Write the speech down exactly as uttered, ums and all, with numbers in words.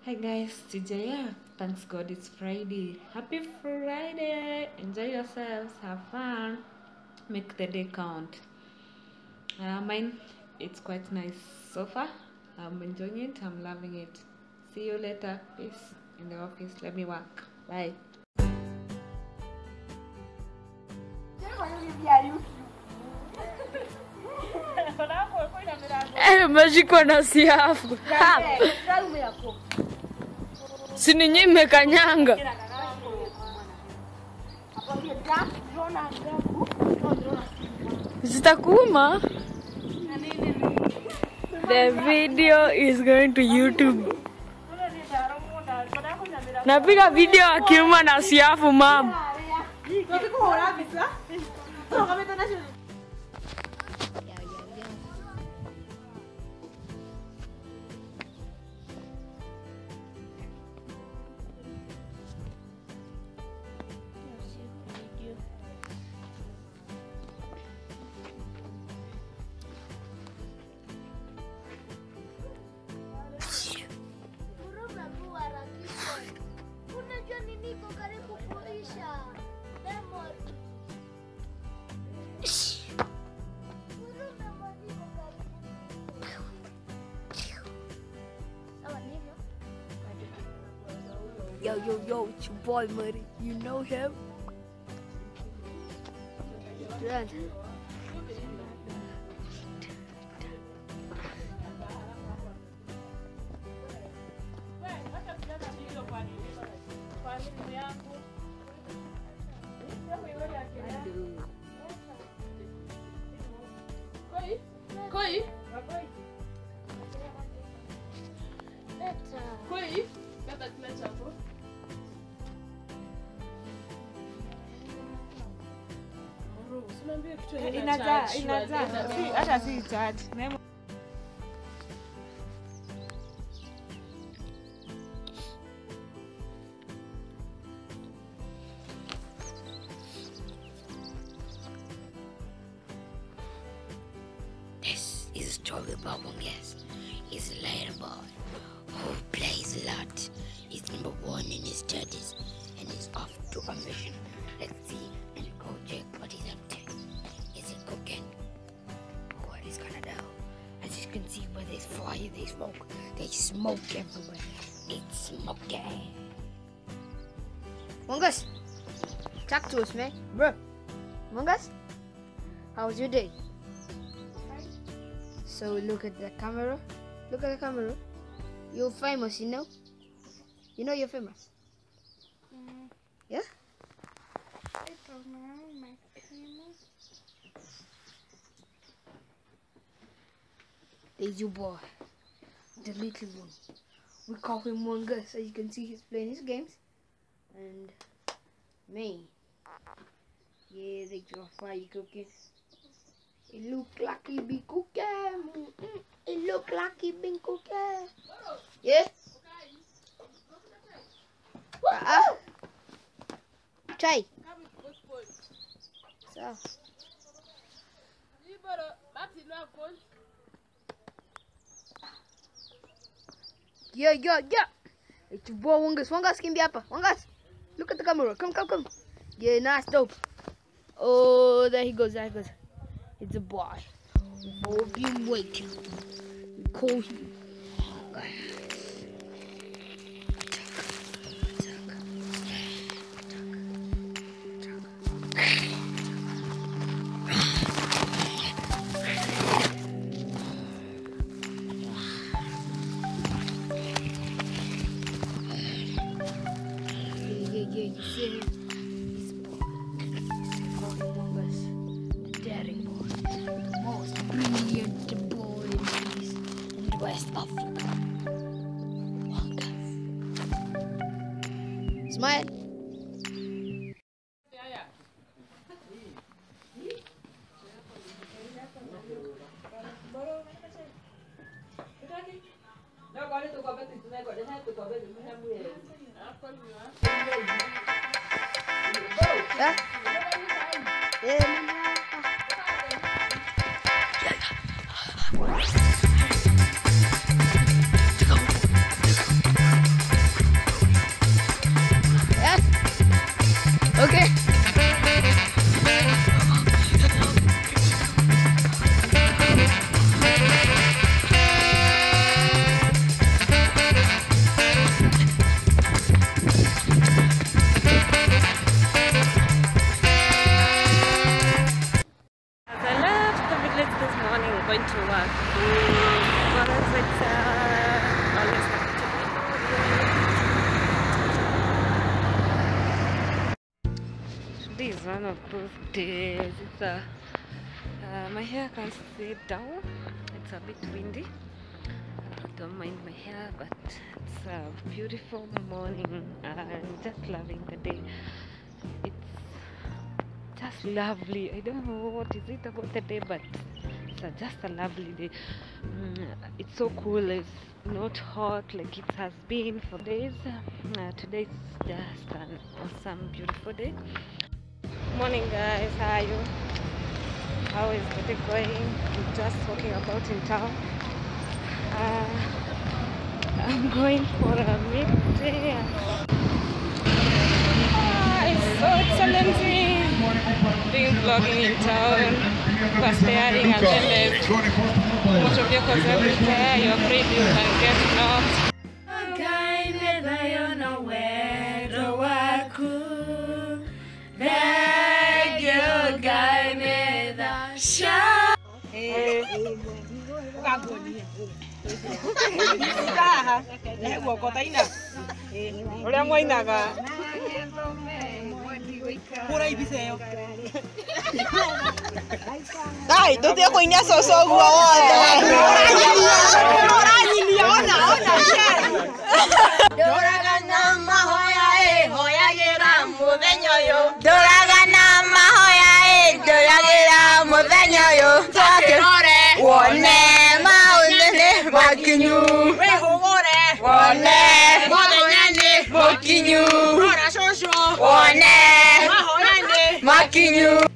Hi guys, T J here. Thanks God it's Friday. Happy Friday! Enjoy yourselves, have fun, make the day count. Uh, mine, it's quite nice so far. I'm enjoying it, I'm loving it. See you later. Peace in the office. Let me work. Bye. Eh, umeshikwa na siafu. Sininyime kanyanga. Zitakuuma. The video is going to YouTube. Napiga video akiuma na siafu mam. Yo, yo, yo, it's your boy, Muddy. You know him? Run. Koi? Koi? Kata clutch hapo. Inajaa, inajaa. Hata si charge. This is a story about one guy. He's a little boy who plays a lot. He's number one in his studies and he's off to a mission. Let's see and go check what he's up to. Is he cooking? What he's gonna do? As you can see where there's fire, there's smoke. There's smoke everywhere. It's smoky. Mungus, talk to us, man. Bro. Mungus, how was your day? So look at the camera. Look at the camera. You're famous, you know? You know you're famous? Mm. Yeah? I don't know my famous. There's your boy. The little one. We call him Mungus. As you can see, he's playing his games. And me. Yeah, they just fire cooking. It look like he be cooking. Mm-mm. It look like he been cooking. Yeah? Uh-uh. Try. So. Yo, yo, yo. It's your boy Mungus. Mungus, kimbia hapa. Mungus. Look at the camera. Come, come, come. Yeah, nice, dope. Oh, there he goes, there he goes. It's a boy. We've been waiting. We call him. Yeah, yeah, yeah, you see him? He's a boy. They call him Mungus, the daring boy, the most brilliant boy in West Africa. Mungus. Smile. Yeah. Yeah. one of those days. It's a, uh, my hair can't sit down. It's a bit windy. I don't mind my hair, but it's a beautiful morning. I'm just loving the day. It's just lovely. I don't know what is it about the day, but it's a, just a lovely day. Mm, it's so cool. It's not hot like it has been for days. Uh, today is just an awesome, beautiful day. Morning, guys. How are you? How is the day going? I'm just walking about in town. Uh, I'm going for a midday. Ah, it's so excellent. Doing vlogging in town, bus staring, and then there's motor vehicles everywhere. You're afraid you can get lost. Ai, tu te kuinya soso gua wonte. Doragana mahoya e hoya gira mubenyo yo. Doragana mahoya e doragira mubenyo yo. Takore wone maunene makinyu. We hogore wone mahoyane makinyu. Ora soso wone mahoyane makinyu.